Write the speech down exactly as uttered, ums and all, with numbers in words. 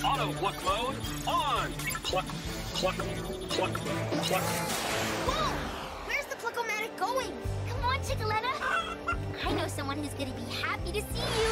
Auto pluck mode on. Pluck, pluck, pluck, pluck. Whoa! Where's the Pluck-O-Matic going? Come on, Chickaletta. I know someone who's gonna be happy to see you.